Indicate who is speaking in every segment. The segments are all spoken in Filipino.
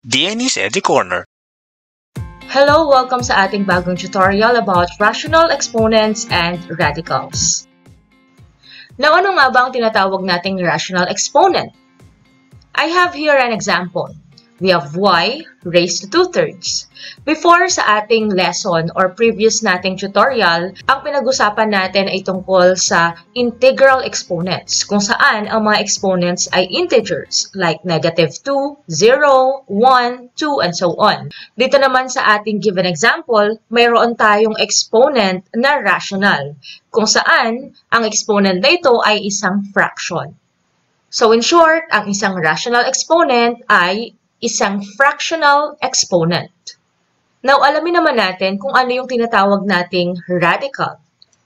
Speaker 1: DNE's Edu Corner.
Speaker 2: Hello! Welcome sa ating bagong tutorial about rational exponents and radicals. Now, ano nga ba ang tinatawag nating rational exponent? I have here an example. We have y raised to 2/3. Before sa ating lesson or previous nating tutorial, ang pinag-usapan natin ay tungkol sa integral exponents, kung saan ang mga exponents ay integers like -2, 0, 1, 2, and so on. Dito naman sa ating given example, mayroon tayong exponent na rational, kung saan ang exponent na ito ay isang fraction. So in short, ang isang rational exponent ay isang fractional exponent. Now, alamin naman natin kung ano yung tinatawag nating radical.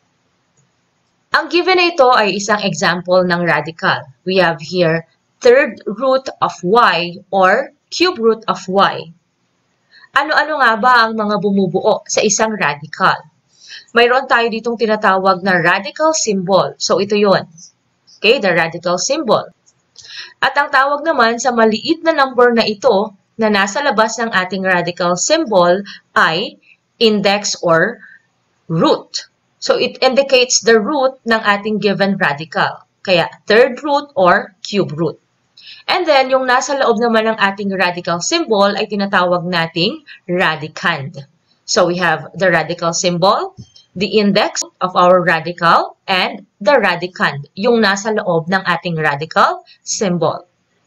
Speaker 2: Ang given na ito ay isang example ng radical. We have here third root of y or cube root of y. Ano-ano nga ba ang mga bumubuo sa isang radical? Mayroon tayo ditong tinatawag na radical symbol. So, ito yun. Okay, the radical symbol. At ang tawag naman sa maliit na number na ito na nasa labas ng ating radical symbol ay index or root. So, it indicates the root ng ating given radical. Kaya, third root or cube root. And then, yung nasa loob naman ng ating radical symbol ay tinatawag nating radicand. So, we have the radical symbol, the index of our radical, and the radicand, yung nasa loob ng ating radical symbol.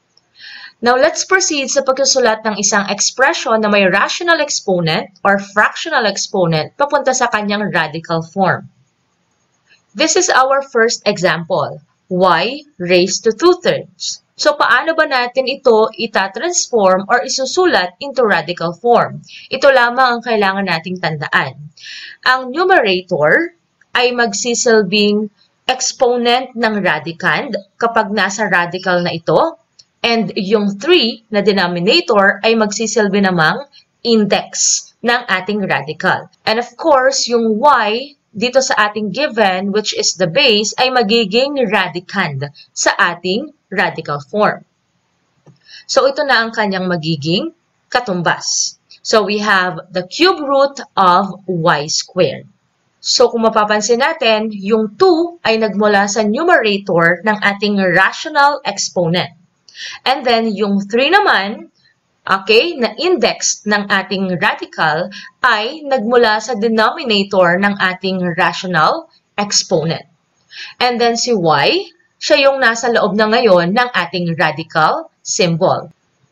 Speaker 2: Now, let's proceed sa pagsusulat ng isang expression na may rational exponent or fractional exponent papunta sa kanyang radical form. This is our first example, y raised to 2/3. So, paano ba natin ito itatransform or isusulat into radical form? Ito lamang ang kailangan nating tandaan. Ang numerator ay magsisilbing exponent ng radicand kapag nasa radical na ito, and yung 3 na denominator ay magsisilbi namang index ng ating radical. And of course, yung y dito sa ating given, which is the base, ay magiging radicand sa ating radical form. So, ito na ang kanyang magiging katumbas. So, we have the cube root of y squared. So, kung mapapansin natin, yung 2 ay nagmula sa numerator ng ating rational exponent. And then, yung 3 naman, okay, na index ng ating radical ay nagmula sa denominator ng ating rational exponent. And then, si y, siya yung nasa loob na ngayon ng ating radical symbol.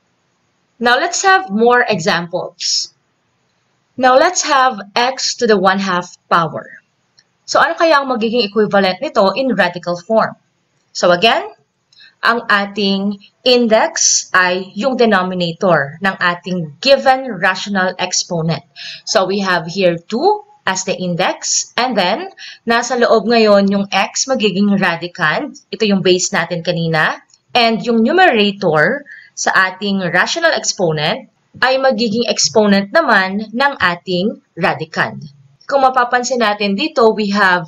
Speaker 2: Now, let's have more examples. Now, let's have x to the 1/2 power. So, ano kaya ang magiging equivalent nito in radical form? So, again, ang ating index ay yung denominator ng ating given rational exponent. So, we have here 2 as the index, and then, nasa loob ngayon yung x magiging radicand. Ito yung base natin kanina. And yung numerator sa ating rational exponent ay magiging exponent naman ng ating radicand. Kung mapapansin natin dito, we have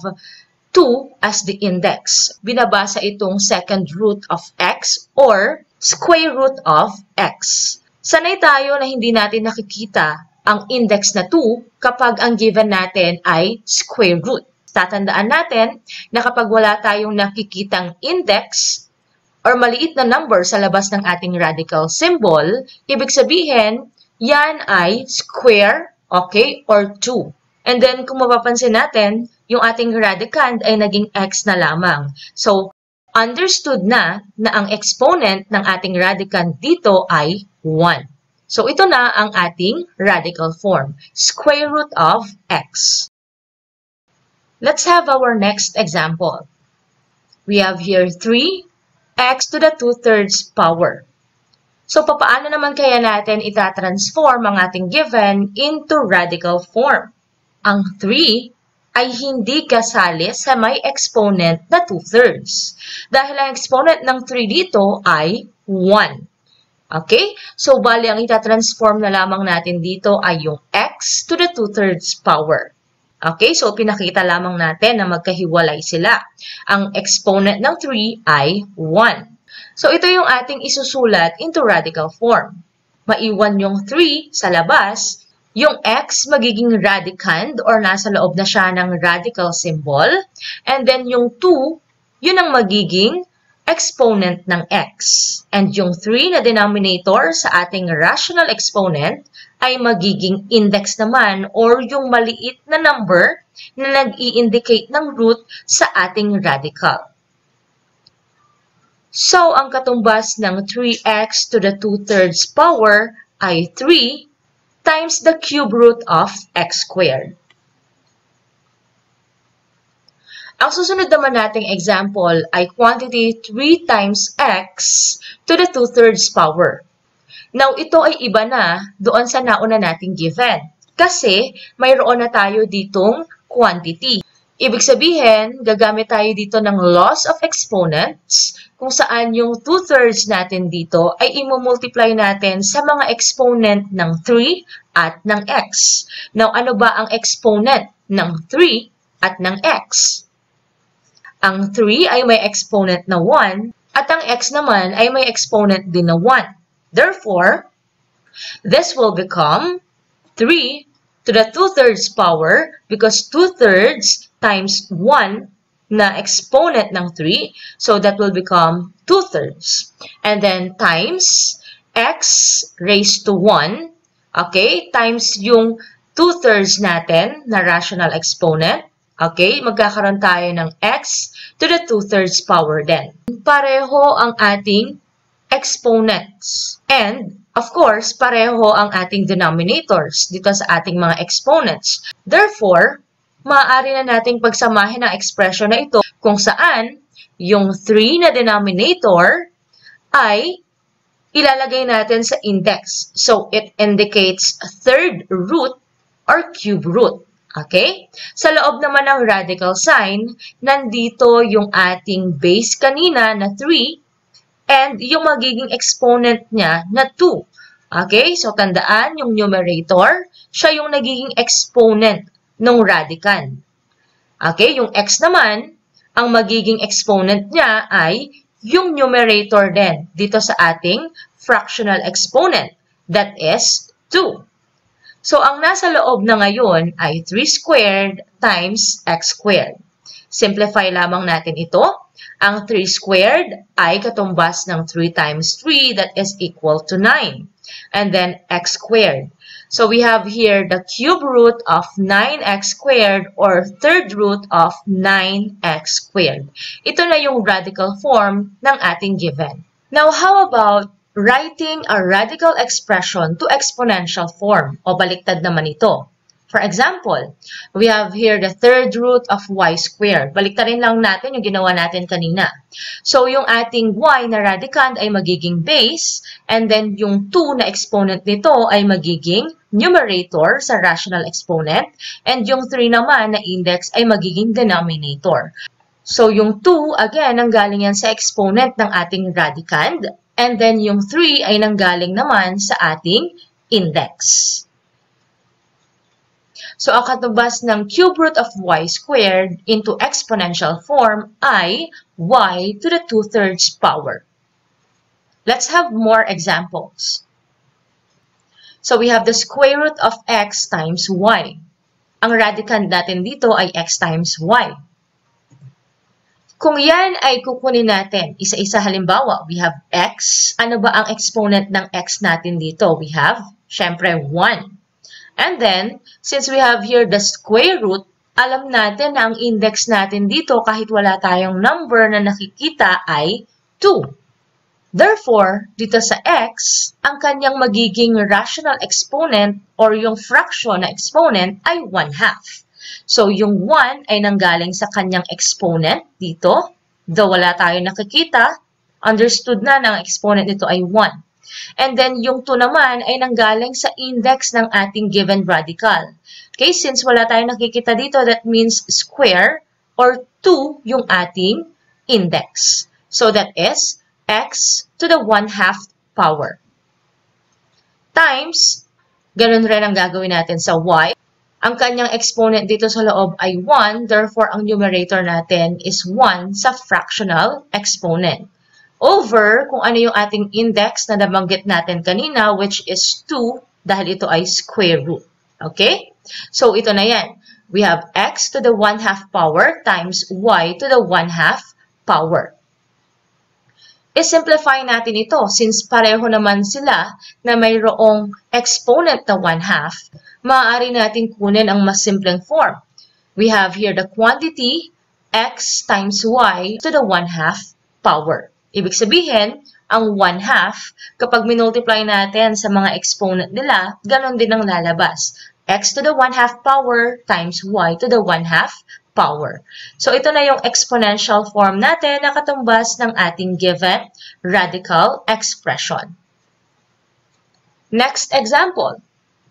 Speaker 2: 2 as the index. Binabasa itong second root of x or square root of x. Sanay tayo na hindi natin nakikita ang index na 2 kapag ang given natin ay square root. Tatandaan natin na kapag wala tayong nakikitang index or maliit na number sa labas ng ating radical symbol, ibig sabihin, yan ay square, okay, or 2. And then, kung mapapansin natin, yung ating radicand ay naging x na lamang. So, understood na ang exponent ng ating radicand dito ay 1. So, ito na ang ating radical form, square root of x. Let's have our next example. We have here 3x to the 2/3 power. So, papaano naman kaya natin itatransform ang ating given into radical form? Ang 3 ay hindi kasali sa may exponent na 2/3. Dahil ang exponent ng 3 dito ay 1. Okay? So, bali ang itatransform na lamang natin dito ay yung x to the 2/3 power. Okay? So, pinakita lamang natin na magkahiwalay sila. Ang exponent ng 3 ay 1. So, ito yung ating isusulat into radical form. maiwan yung 3 sa labas, yung x magiging radicand or nasa loob na siya ng radical symbol. And then yung 2, yun ang magiging exponent ng x. And yung 3 na denominator sa ating rational exponent ay magiging index naman or yung maliit na number na nag-i-indicate ng root sa ating radical. So, ang katumbas ng 3x to the 2/3 power ay 3 times the cube root of x squared. Ang susunod naman nating example ay quantity 3 times x to the 2/3 power. Now, ito ay iba na doon sa nauna nating given. Kasi, mayroon na tayo ditong quantity. Ibig sabihin, gagamit tayo dito ng laws of exponents kung saan yung 2/3 natin dito ay imumultiply natin sa mga exponent ng 3 at ng x. Now, ano ba ang exponent ng 3 at ng x? Ang 3 ay may exponent na 1 at ang x naman ay may exponent din na 1. Therefore, this will become 3 to the 2/3 power because 2/3 times 1 na exponent ng 3. So, that will become 2/3. And then, times x raised to 1. Okay? Times yung 2/3 natin na rational exponent. Okay? Magkakaroon tayo ng x to the 2/3 power din. Pareho ang ating exponents. And, of course, pareho ang ating denominators dito sa ating mga exponents. Therefore, maaari na nating pagsamahin ang expression na ito kung saan yung 3 na denominator ay ilalagay natin sa index. So, it indicates third root or cube root. Okay? Sa loob naman ng radical sign, nandito yung ating base kanina na 3 and yung magiging exponent niya na 2. Okay? So, tandaan yung numerator, siya yung nagiging exponent ng radicand. Okay? Yung x naman, ang magiging exponent niya ay yung numerator din dito sa ating fractional exponent. That is 2. So, ang nasa loob na ngayon ay 3 squared times x squared. Simplify lamang natin ito. Ang 3 squared ay katumbas ng 3 times 3, that is equal to 9. And then x squared. So, we have here the cube root of 9x squared or third root of 9x squared. Ito na yung radical form ng ating given. Now, how about writing a radical expression to exponential form o baliktad naman ito? For example, we have here the third root of y squared. Baliktarin lang natin yung ginawa natin kanina. So, yung ating y na radicand ay magiging base, and then yung 2 na exponent nito ay magiging numerator sa rational exponent, and yung 3 naman na index ay magiging denominator. So, yung 2, again, nanggaling yan sa exponent ng ating radicand, and then yung 3 ay nanggaling naman sa ating index. So, ang katubas ng cube root of y squared into exponential form ay y to the 2/3 power. Let's have more examples. So, we have the square root of x times y. Ang radicand natin dito ay x times y. Kung yan ay kukunin natin, isa-isa halimbawa, we have x. Ano ba ang exponent ng x natin dito? We have, syempre, 1. And then, since we have here the square root, alam natin na ang index natin dito kahit wala tayong number na nakikita ay 2. Therefore, dito sa x, ang kanyang magiging rational exponent or yung fraction na exponent ay 1/2. So, yung 1 ay nanggaling sa kanyang exponent dito. Though wala tayong nakikita, understood na ang exponent nito ay 1. And then, yung 2 naman ay nanggaling sa index ng ating given radical. Okay, since wala tayong nakikita dito, that means square or 2 yung ating index. So, that is x to the 1/2 power. Times, ganun rin ang gagawin natin sa y. Ang kanyang exponent dito sa loob ay 1, therefore, ang numerator natin is 1 sa fractional exponent. over kung ano yung ating index na nabanggit natin kanina, which is 2 dahil ito ay square root. Okay? So, ito na yan. We have x to the 1/2 power times y to the 1/2 power. I-simplify natin ito since pareho naman sila na mayroong exponent na 1/2, maaari natin kunin ang mas simpleng form. We have here the quantity x times y to the 1/2 power. Ibig sabihin, ang 1/2, kapag minultiply natin sa mga exponent nila, ganon din ang lalabas. X to the 1/2 power times y to the 1/2 power. So, ito na yung exponential form natin na katumbas ng ating given radical expression. Next example.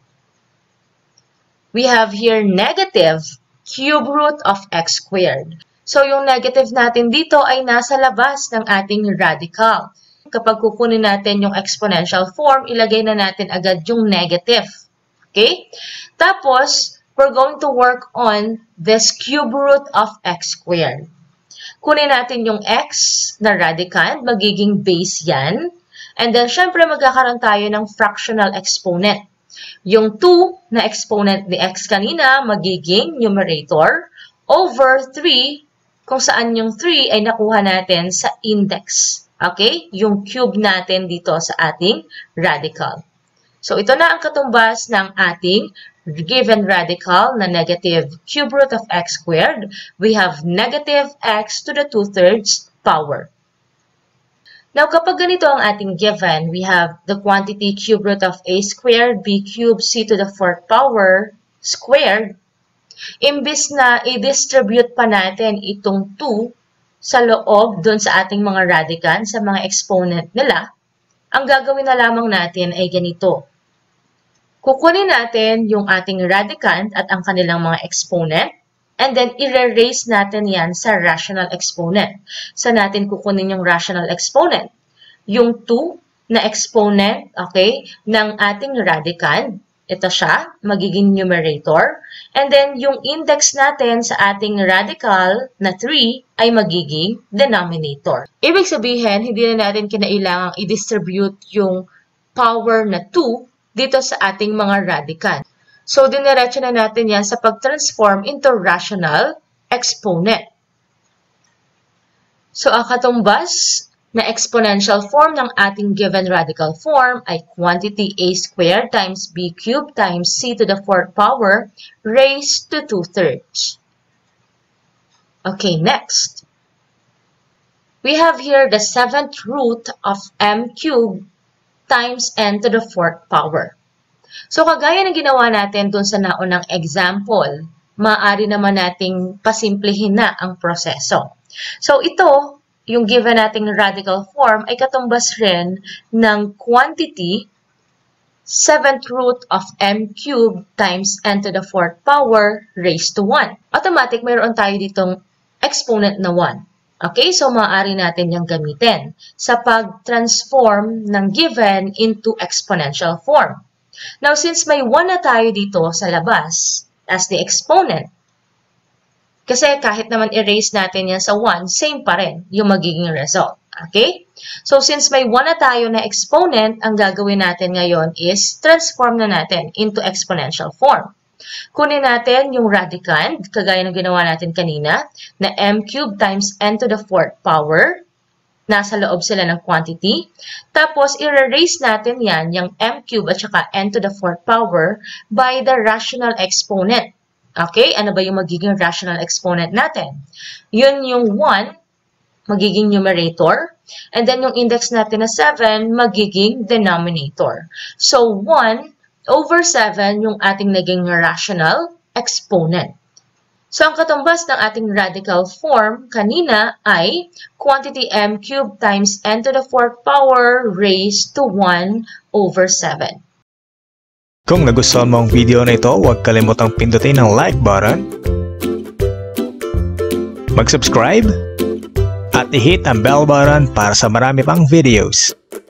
Speaker 2: We have here negative cube root of x squared. So, yung negative natin dito ay nasa labas ng ating radical. Kapag kukunin natin yung exponential form, ilagay na natin agad yung negative. Okay? Tapos, we're going to work on this cube root of x squared. Kunin natin yung x na radicand, magiging base yan. And then, syempre, magkakaroon tayo ng fractional exponent. Yung 2 na exponent ni x kanina, magiging numerator over 3, kung saan yung 3 ay nakuha natin sa index. Okay? Yung cube natin dito sa ating radical. So, ito na ang katumbas ng ating given radical na negative cube root of x squared. We have negative x to the 2/3 power. Now, kapag ganito ang ating given, we have the quantity cube root of a squared, b cubed, c to the 4th power squared. Imbis na i-distribute pa natin itong 2 sa loob dun sa ating mga radicand, sa mga exponent nila, ang gagawin na lamang natin ay ganito. Kukunin natin yung ating radicand at ang kanilang mga exponent, and then i-erase natin yan sa rational exponent. Saan natin kukunin yung rational exponent? Yung 2 na exponent, okay, ng ating radicand, ito siya, magiging numerator. And then, yung index natin sa ating radical na 3 ay magiging denominator. Ibig sabihin, hindi na natin kinailangang i-distribute yung power na 2 dito sa ating mga radicand. So, diniretso na natin yan sa pag-transform into rational exponent. So, ang katumbas na exponential form ng ating given radical form ay quantity a squared times b cubed times c to the 4th power raised to 2/3. Okay, next. We have here the 7th root of m cubed times n to the 4th power. So, kagaya ng ginawa natin dun sa naunang example, maaari naman nating pasimplihin na ang proseso. So, ito, yung given nating radical form, ay katumbas rin ng quantity 7th root of m cubed times n to the 4th power raised to 1. Automatic, mayroon tayo ditong exponent na 1. Okay, so maaari natin yung gamitin sa pag-transform ng given into exponential form. Now, since may 1 na tayo dito sa labas as the exponent, kasi kahit naman erase natin yan sa 1, same pa rin yung magiging result. Okay? So, since may 1 na tayo na exponent, ang gagawin natin ngayon is transform na natin into exponential form. Kunin natin yung radicand, kagaya ng ginawa natin kanina, na m cubed times n to the 4th power. Nasa loob sila ng quantity. Tapos, i-erase natin yan, yung m cubed at saka n to the 4th power by the rational exponent. Okay? Ano ba yung magiging rational exponent natin? Yun yung 1, magiging numerator. And then, yung index natin na 7, magiging denominator. So, 1 over 7 yung ating naging rational exponent. So, ang katumbas ng ating radical form kanina ay quantity m cubed times n to the 4th power raised to 1 over 7.
Speaker 1: Kung nagustuhan mo ang video na ito, huwag kalimutang pindutin ang like button, mag-subscribe, at i-hit ang bell button para sa marami pang videos.